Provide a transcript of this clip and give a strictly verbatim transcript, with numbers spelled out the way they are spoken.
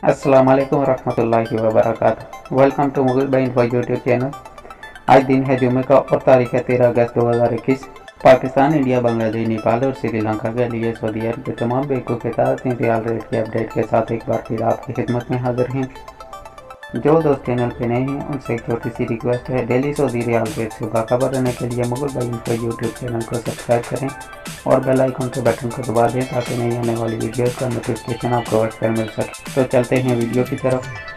अस्सलाम वालेकुम वरहमतुल्लाहि वबरकातुहू। Welcome to Mughal Bhai info YouTube channel. आज दिन है जुमे का और तारीख है तेरह अगस्त दो हज़ार इक्कीस। पाकिस्तान, इंडिया, बांग्लादेश, नेपाल और श्रीलंका के लिए सऊदी अरब के तमाम बैंकों के साथ रियाल रेट के अपडेट के साथ एक बार फिर आपकी खिदमत में हाजिर हैं। जो दोस्त चैनल पे नए हैं उनसे एक छोटी सी रिक्वेस्ट है, डेली सऊदी रियाल रेट से बाखबर रहने के लिए Mughal Bhai info YouTube channel को सब्सक्राइब करें और बेल आइकन के बटन को दबा दें ताकि नई आने वाली वीडियोस का नोटिफिकेशन आपको वक्त पर मिल सके। तो चलते हैं वीडियो की तरफ।